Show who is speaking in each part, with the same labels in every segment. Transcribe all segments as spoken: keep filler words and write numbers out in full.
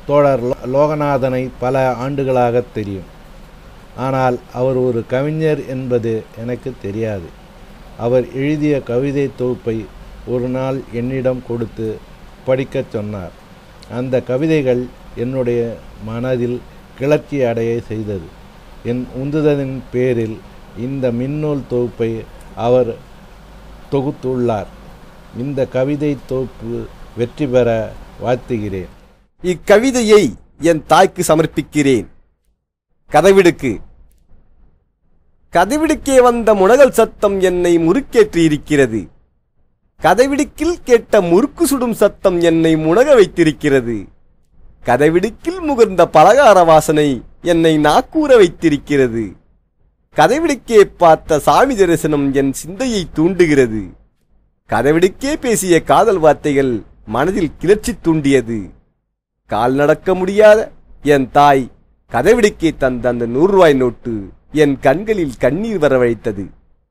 Speaker 1: தோழர் லோகநாதனை பல ஆண்டுகளாக தெரியும். ஆனால் அவர் ஒரு கவிஞர் என்பது எனக்கு தெரியாது. அவர் எழுதிய கவிதை தொகுப்பை ஒரு நாள் என்னிடம் கொடுத்து படிக்கச் சொன்னார். அந்த கவிதைகள் என்னுடைய மனதில் கிளர்ச்சி அடைய செய்தது. என் உந்துதலின் பேரில் இந்த மின்னூல் தொகுப்பை அவர் தொகுத்துள்ளார். இந்த கவிதை தொகுப்பு வெற்றி பெற வாழ்த்துகிறேன்.
Speaker 2: இக்கவிதையை என் தாய்க்கு சமர்ப்பிக்கிறேன். கதவிடுக்கு. கதவிடுக்கே வந்த முனகல் சத்தம் என்னை முறுக்கேற்றி இருக்கிறது. கதவிடுக்கில் கேட்ட முறுக்கு சுடும் சத்தம் என்னை முனக வைத்திருக்கிறது. கதவிடுக்கில் முகர்ந்த பலகார வாசனை என்னை நாக்கூற வைத்திருக்கிறது. கதவிடுக்கே பார்த்த சாமி தரிசனம் என் சிந்தையை தூண்டுகிறது. கதவிடுக்கே பேசிய காதல் வார்த்தைகள் மனதில் கிளர்ச்சி தூண்டியது. கால் நடக்க முடியாத என் தாய் கதவிடுக்கே தந்த அந்த நூறு ரூபாய் நோட்டு என் கண்களில் கண்ணீர் வரவழைத்தது.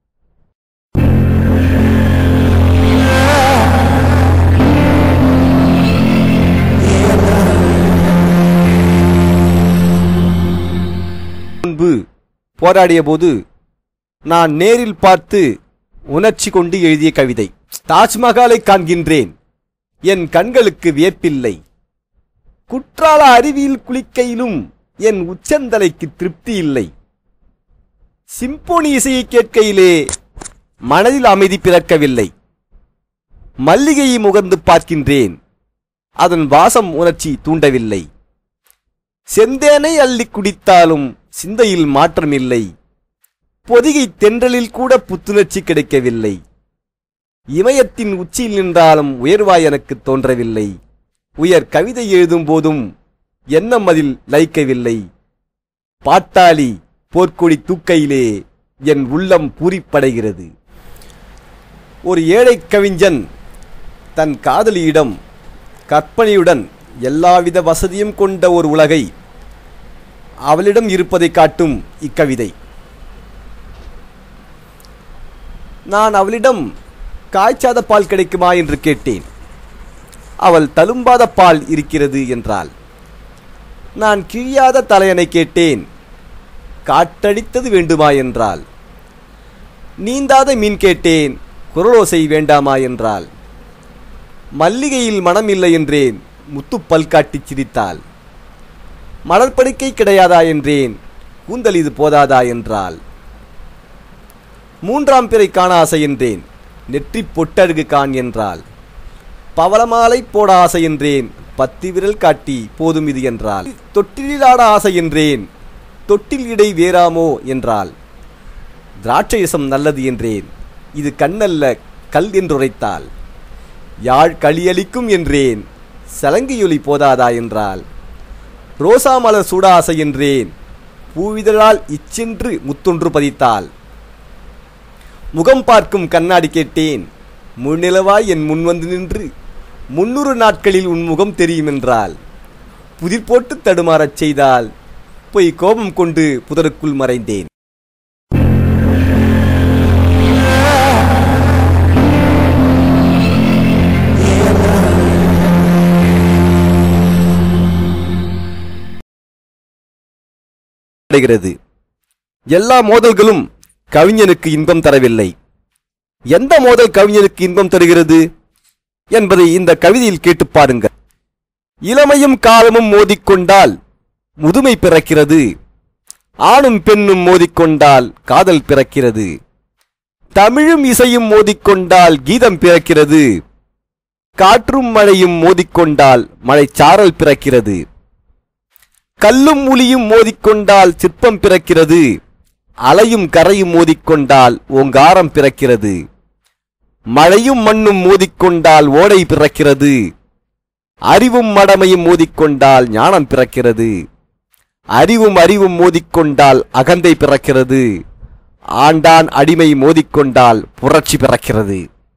Speaker 2: முன்பு போராடிய போது நான் நேரில் பார்த்து உணர்ச்சி கொண்டு எழுதிய கவிதை. தாஜ்மஹாலை காண்கின்றேன், என் கண்களுக்கு வியப்பில்லை. குற்றால அருவியில் குளிக்கையிலும் என் உச்சந்தலைக்கு திருப்தி இல்லை. சிம்போனி இசையை கேட்கையிலே மனதில் அமைதி பிறக்கவில்லை. மல்லிகையை முகர்ந்து பார்க்கின்றேன், அதன் வாசம் உணர்ச்சி தூண்டவில்லை. செந்தேனை அள்ளி குடித்தாலும் சிந்தையில் மாற்றமில்லை. பொதிகை தென்றலில் கூட புத்துணர்ச்சி கிடைக்கவில்லை. இமயத்தின் உச்சியில் நின்றாலும் உயர்வாய் எனக்கு தோன்றவில்லை. உயர் கவிதை எழுதும் போதும் எண்ணம் அதில் லயிக்கவில்லை. பாட்டாளி போர்க்கொடி தூக்கையிலே என் உள்ளம் பூரிப்படைகிறது. ஒரு ஏழை கவிஞன் தன் காதலியிடம் கற்பனையுடன் எல்லாவித வசதியும் கொண்ட ஒரு உலகை அவளிடம் இருப்பதை காட்டும் இக்கவிதை. நான் அவளிடம் காய்ச்சாத பால் கிடைக்குமா என்று கேட்டேன். அவள் தழும்பாத பால் இருக்கிறது என்றாள். நான் கிழியாத தலையணை கேட்டேன். காற்றடித்தது வேண்டுமா என்றாள். நீந்தாத மீன் கேட்டேன். குரலோசை வேண்டாமா என்றாள். மல்லிகையில் மனம் இல்லை என்றேன். முத்து பல் காட்டி சிரித்தாள். மலர்படுக்கை கிடையாதா என்றேன். கூந்தல் இது போதாதா என்றாள். மூன்றாம் பிறை காண ஆசை என்றேன். நெற்றி பொட்டழுகு கான் என்றாள். பவளமாலை போட ஆசை என்றேன். பத்து விரல் காட்டி போதும் இது என்றாள். தொட்டிலாட ஆசை என்றேன். தொட்டில் இடை வேறாமோ என்றாள். திராட்சையசம் நல்லது என்றேன். இது கண்ணல்ல கல் என்றுரைத்தாள். யாழ் களியளிக்கும் என்றேன். சலங்கையொலி போதாதா என்றாள். ரோசா மலர் சூட ஆசை என்றேன். பூவிதழால் இச்சென்று முத்தொன்று பதித்தாள். முகம் பார்க்கும் கண்ணாடி கேட்டேன். முன்னிலவாய் என் முன் வந்து நின்று முன்னூறு நாட்களில் உன் முகம் தெரியும் என்றாள். புதிர் போட்டு தடுமாறச் செய்தால் போய் கோபம் கொண்டு புதருக்குள் மறைந்தேன். எல்லா மோதல்களும் கவிஞனுக்கு இன்பம் தரவில்லை. எந்த மோதல் கவிஞனுக்கு இன்பம் தருகிறது என்பதை இந்த கவிதையில் கேட்டு பாருங்கள். இளமையும் காலமும் மோதிக்கொண்டால் முதுமை பிறக்கிறது. ஆணும் பெண்ணும் மோதிக்கொண்டால் காதல் பிறக்கிறது. தமிழும் இசையும் மோதிக்கொண்டால் கீதம் பிறக்கிறது. காற்றும் மழையும் மோதிக்கொண்டால் மழைச்சாரல் பிறக்கிறது. கல்லும் உளியும் மோதிக்கொண்டால் சிற்பம் பிறக்கிறது. அலையும் கரையும் மோதிக்கொண்டால் ஓங்காரம் பிறக்கிறது. மழையும் மண்ணும் மோதிக்கொண்டால் ஓடை பிறக்கிறது. அறிவும் மடமையும் மோதிக்கொண்டால் ஞானம் பிறக்கிறது. அறிவும் அறிவும் மோதிக்கொண்டால் அகந்தை பிறக்கிறது. ஆண்டான் அடிமை மோதிக்கொண்டால் புரட்சி பிறக்கிறது.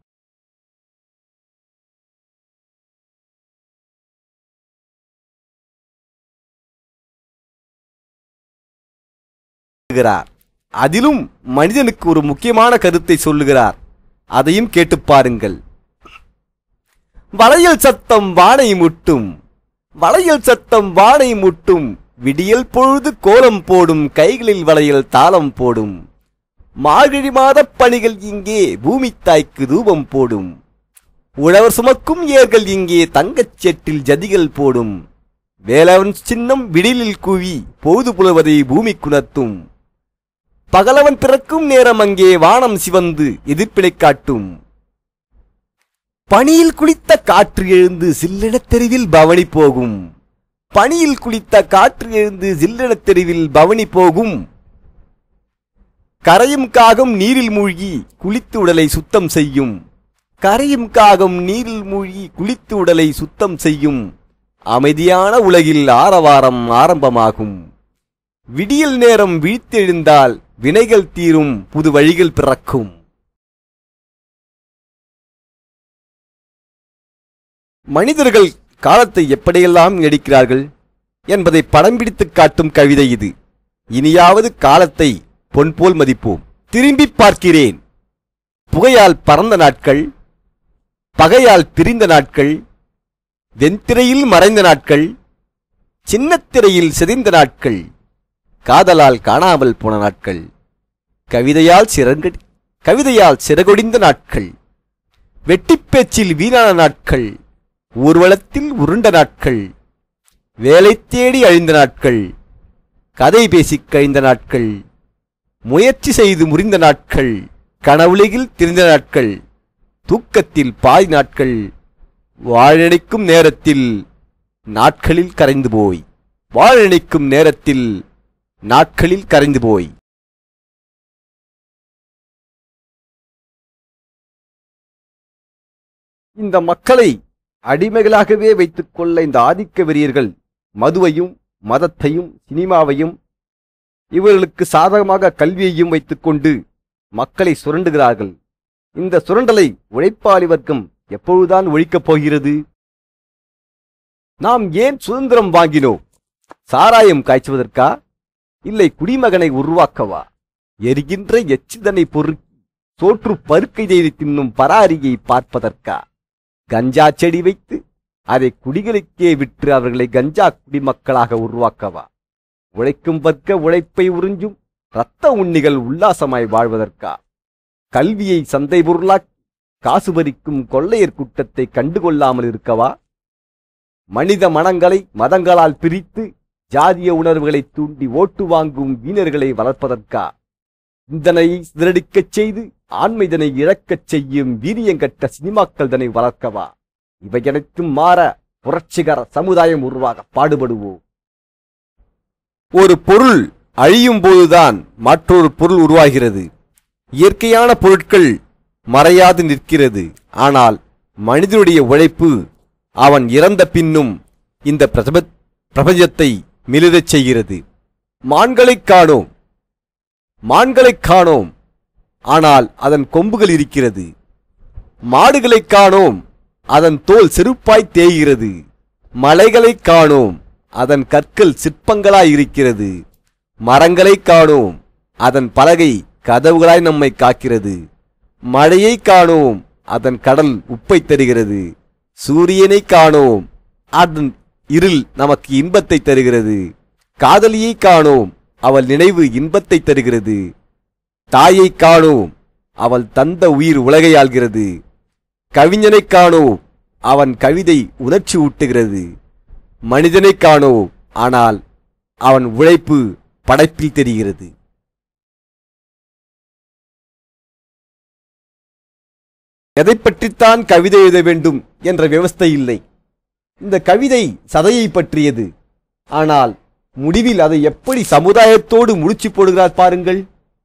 Speaker 2: அதிலும் மனிதனுக்கு ஒரு முக்கியமான கருத்தை சொல்லுகிறார். அதையும் கேட்டு பாருங்கள். வளையல் சத்தம் வானை முட்டும். வளையல் சத்தம் வானை முட்டும், விடியல் பொழுது கோலம் போடும், கைகளில் வளையல் தாளம் போடும். மார்கழி மாதப் பணிகள் இங்கே பூமி தாய்க்கு தூபம் போடும். உழவர் சுமக்கும் ஏர்கள் இங்கே தங்கச் செட்டில் ஜதிகள் போடும். வேலவன் சின்னம் விடிலில் கூவி பொழுது புலவதை பூமி குணர்த்தும். பகலவன் பிறக்கும் நேரம் அங்கே வானம் சிவந்து எதிர்ப்பினை காட்டும். பனியில் குளித்த காற்று எழுந்து சில்லெனத் தெருவில் பவனி போகும். பனியில் குளித்த காற்று எழுந்து சில்லெனத் தெருவில் பவனி போகும். கரையும் காகம் நீரில் மூழ்கி குளித்து உடலை சுத்தம் செய்யும். கரையும் காகம் நீரில் மூழ்கி குளித்து உடலை சுத்தம் செய்யும். அமைதியான உலகில் ஆரவாரம் ஆரம்பமாகும். விடியல் நேரம் விழித்தெழுந்தால் வினைகள் தீரும், புது வழிகள் பிறக்கும். மனிதர்கள் காலத்தை எப்படியெல்லாம் நடிக்கிறார்கள் என்பதை படம் பிடித்து காட்டும் கவிதை இது. இனியாவது காலத்தை பொன் போல் மதிப்போம். திரும்பி பார்க்கிறேன். புகையால் பறந்த நாட்கள், பகையால் பிரிந்த நாட்கள், வெண்திரையில் மறைந்த நாட்கள், சின்னத்திரையில் சிதைந்த நாட்கள், காதலால் காணாமல் போன நாட்கள், கவிதையால் சிறங்கடி கவிதையால் சிறகொடிந்த நாட்கள், வெட்டிப்பேச்சில் வீணான நாட்கள், ஊர்வலத்தில் உருண்ட நாட்கள், வேலை தேடி அழிந்த நாட்கள், கதை பேசிக் கழிந்த நாட்கள், முயற்சி செய்து முறிந்த நாட்கள், கனவுலகில் திரிந்த நாட்கள், தூக்கத்தில் பாய் நாட்கள், வாழநினைக்கும் நேரத்தில் நாட்களில் கரைந்து போய் வாழநினைக்கும் நேரத்தில் நாட்களில் கரைந்து போய். இந்த மக்களை அடிமைகளாகவே வைத்துக் கொள்ள இந்த ஆதிக்க வெறியர்கள் மதுவையும் மதத்தையும் சினிமாவையும் இவர்களுக்கு சாதகமாக கல்வியையும் வைத்துக்கொண்டு மக்களை சுரண்டுகிறார்கள். இந்த சுரண்டலை உழைப்பாளி வர்க்கம் எப்பொழுதுதான் ஒழிக்கப் போகிறது? நாம் ஏன் சுதந்திரம் வாங்கினோம்? சாராயம் காய்ச்சுவதற்கா? இல்லை குடிமகனை உருவாக்கவா? எரிகின்ற எச்சிதனை பொறுக்கி சோற்று பருக்கை தேடி தின்னும் பராரியை பார்ப்பதற்கா? கஞ்சா செடி வைத்து அதை குடிகளுக்கே விற்று அவர்களை கஞ்சா குடிமக்களாக உருவாக்கவா? உழைக்கும் வர்க்க உழைப்பை உறிஞ்சும் இரத்த உண்ணிகள் உல்லாசமாய் வாழ்வதற்கா? கல்வியை சந்தை பொருளாக்கி காசு பறிக்கும் கொள்ளையர் கூட்டத்தை கண்டுகொள்ளாமல் இருக்கவா? மனித மனங்களை மதங்களால் பிரித்து ஜாதிய உணர்வுகளை தூண்டி ஓட்டு வாங்கும் வீணர்களை வளர்ப்பதற்கா? சிந்தனையை சிதறடிக்கச் செய்து ஆண்மைதனை இழக்கச் செய்யும் வீரியங்கட்ட சினிமாக்கள் தன்னை வளர்க்கவா? இவையனைத்தும் மாற புரட்சிகர சமுதாயம் உருவாக பாடுபடுவோம். ஒரு பொருள் அழியும் போதுதான் மற்றொரு பொருள் உருவாகிறது. இயற்கையான பொருட்கள் மறையாது நிற்கிறது. ஆனால் மனிதனுடைய உழைப்பு அவன் இறந்த பின்னும் இந்த பிரபஞ்சத்தை மிளிரச் செய்கிறது. மான்களைக் காணோம் மான்களைக் காணோம் ஆனால் அதன் கொம்புகள் இருக்கிறது. மாடுகளைக் காணோம், அதன் தோல் செருப்பாய் தேய்கிறது. மலைகளைக் காணோம், அதன் கற்கள் சிற்பங்களாய் இருக்கிறது. மரங்களைக் காணோம், அதன் பலகை கதவுகளாய் நம்மை காக்கிறது. மழையை காணோம், அதன் கடல் உப்பை தருகிறது. சூரியனை காணோம், அதன் இருள் நமக்கு இன்பத்தை தருகிறது. காதலியை காணோம், அவள் நினைவு இன்பத்தை தருகிறது. தாயை காணோம், அவள் தந்த உயிர் உலகை ஆள்கிறது. கவிஞனை காணோம், அவன் கவிதை உணர்ச்சி ஊட்டுகிறது. மனிதனை காணோம், ஆனால் அவன் உழைப்பு படைப்பில் தெரிகிறது. எதை பற்றித்தான் கவிதை எழுத வேண்டும் என்ற விவஸ்தை இல்லை. இந்த கவிதை சதையை பற்றியது. ஆனால் முடிவில் அதை எப்படி சமுதாயத்தோடு முடிச்சு போடுகிறார் பாருங்கள்.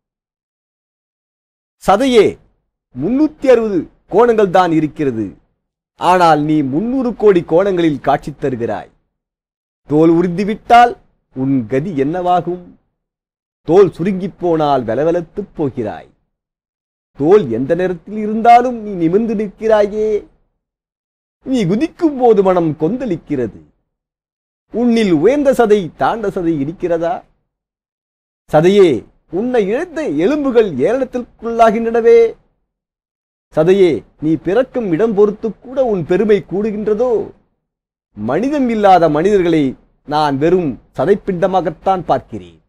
Speaker 2: சதையே முன்னூத்தி அறுபது கோணங்கள் தான் இருக்கிறது. ஆனால் நீ முன்னூறு கோடி கோணங்களில் காட்சி தருகிறாய். தோல் உறிந்துவிட்டால் உன் கதி என்னவாகும்? தோல் சுருங்கிப் போனால் வெலவெலத்துப் போகிறாய். தோல் எந்த நேரத்தில் இருந்தாலும் நீ நிமிர்ந்து நிற்கிறாயே. நீ குதிக்கும் போது மனம் கொந்தளிக்கிறது. உன்னில் உயர்ந்த சதை தாண்ட சதை இருக்கிறதா? சதையே, உன்னை இழந்த எலும்புகள் ஏளனத்திற்குள்ளாகின்றனவே. சதையே, நீ பிறக்கும் இடம் பொறுத்து கூட உன் பெருமை கூடுகின்றதோ? மனிதம் இல்லாத மனிதர்களை நான் வெறும் சதைப்பிண்டமாகத்தான் பார்க்கிறேன்.